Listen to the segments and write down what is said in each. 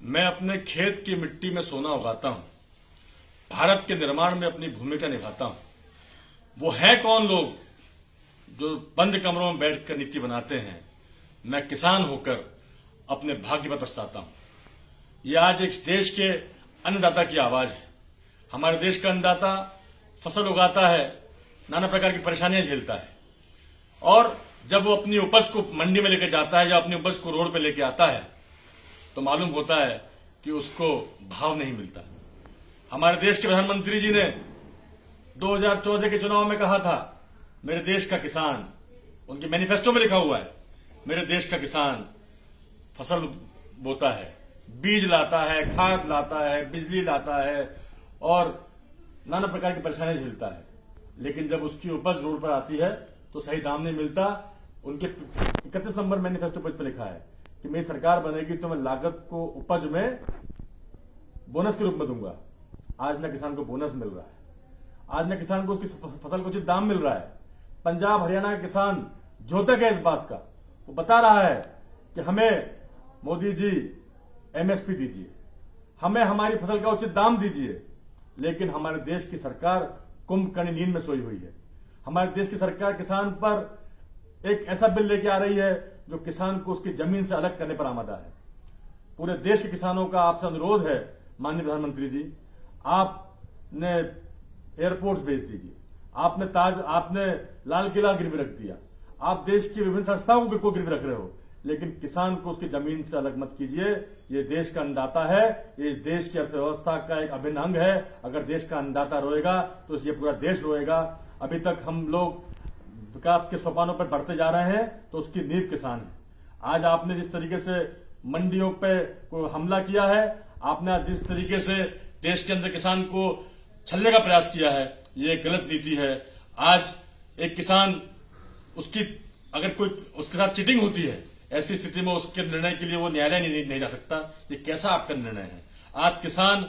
मैं अपने खेत की मिट्टी में सोना उगाता हूं, भारत के निर्माण में अपनी भूमिका निभाता हूं। वो है कौन लोग जो बंद कमरों में बैठकर नीति बनाते हैं? मैं किसान होकर अपने भाग्य पर पछताता हूं। ये आज एक देश के अन्नदाता की आवाज है। हमारे देश का अन्नदाता फसल उगाता है, नाना प्रकार की परेशानियां झेलता है, और जब वो अपनी उपज को मंडी में लेकर जाता है या अपनी उपज को रोड पे लेके आता है तो मालूम होता है कि उसको भाव नहीं मिलता। हमारे देश के प्रधानमंत्री जी ने 2014 के चुनाव में कहा था, मेरे देश का किसान, उनके मैनिफेस्टो में लिखा हुआ है, मेरे देश का किसान फसल बोता है, बीज लाता है, खाद लाता है, बिजली लाता है और नाना प्रकार की परेशानियां झेलता है। लेकिन जब उसकी उपज रोड पर आती है तो सही दाम नहीं मिलता। उनके 31 नंबर मैनिफेस्टो पेज पर लिखा है कि मेरी सरकार बनेगी तो मैं लागत को उपज में बोनस के रूप में दूंगा। आज न किसान को बोनस मिल रहा है, आज न किसान को उसकी फसल को उचित दाम मिल रहा है। पंजाब हरियाणा का किसान जोतक है इस बात का, वो बता रहा है कि हमें मोदी जी एमएसपी दीजिए, हमें हमारी फसल का उचित दाम दीजिए। लेकिन हमारे देश की सरकार कुंभकर्ण नींद में सोई हुई है। हमारे देश की सरकार किसान पर एक ऐसा बिल लेके आ रही है जो किसान को उसकी जमीन से अलग करने पर आमादा है। पूरे देश के किसानों का आपसे अनुरोध है, माननीय प्रधानमंत्री जी, आपने एयरपोर्ट्स भेज दीजिए, आपने लाल किला गिरवी रख दिया, आप देश की विभिन्न संस्थाओं को गिरवी रख रहे हो, लेकिन किसान को उसकी जमीन से अलग मत कीजिए। ये देश का अन्नदाता है, ये इस देश की अर्थव्यवस्था का एक अभिन्न अंग है। अगर देश का अन्नदाता रोएगा तो ये पूरा देश रोएगा। अभी तक हम लोग विकास के सोपानों पर बढ़ते जा रहे हैं तो उसकी नींव किसान है। आज आपने जिस तरीके से मंडियों पे कोई हमला किया है, आपने जिस तरीके से देश के अंदर किसान को छलने का प्रयास किया है, ये गलत नीति है। आज एक किसान, उसकी अगर कोई उसके साथ चीटिंग होती है, ऐसी स्थिति में उसके निर्णय के लिए वो न्यायालय नहीं जा सकता। ये कैसा आपका निर्णय है? आज किसान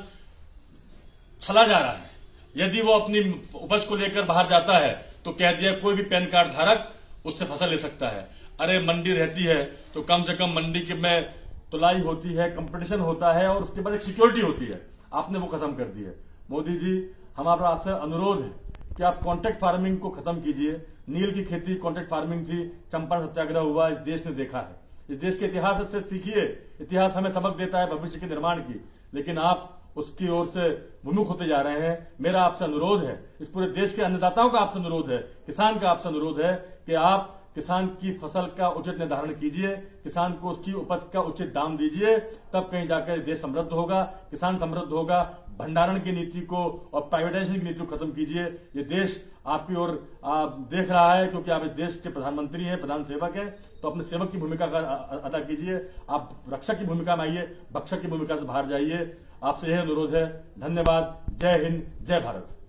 छला जा रहा है। यदि वो अपनी उपज को लेकर बाहर जाता है तो कह दिया कोई भी पैन कार्ड धारक उससे फसल ले सकता है। अरे मंडी रहती है तो कम से कम मंडी के में तुलाई होती है, कंपटीशन होता है और उसके बाद एक सिक्योरिटी होती है। आपने वो खत्म कर दी है। मोदी जी, हमारा आपसे अनुरोध है कि आप कॉन्ट्रैक्ट फार्मिंग को खत्म कीजिए। नील की खेती कॉन्ट्रैक्ट फार्मिंग थी, चंपारण सत्याग्रह हुआ, इस देश ने देखा है। इस देश के इतिहास से सीखिए। इतिहास हमें सबक देता है भविष्य के निर्माण की, लेकिन आप उसकी ओर से विमुख होते जा रहे हैं। मेरा आपसे अनुरोध है, इस पूरे देश के अन्नदाताओं का आपसे अनुरोध है, किसान का आपसे अनुरोध है कि आप किसान की फसल का उचित निर्धारण कीजिए, किसान को उसकी उपज का उचित दाम दीजिए, तब कहीं जाकर देश समृद्ध होगा, किसान समृद्ध होगा। भंडारण की नीति को और प्राइवेटाइजेशन की नीति को खत्म कीजिए। ये देश आपकी ओर देख रहा है, क्योंकि आप इस देश के प्रधानमंत्री हैं, प्रधान सेवक हैं, तो अपने सेवक की भूमिका का अदा कीजिए। आप रक्षक की भूमिका में आइए, भक्षक की भूमिका से बाहर जाइए। आपसे यह अनुरोध है। धन्यवाद। जय हिंद, जय भारत।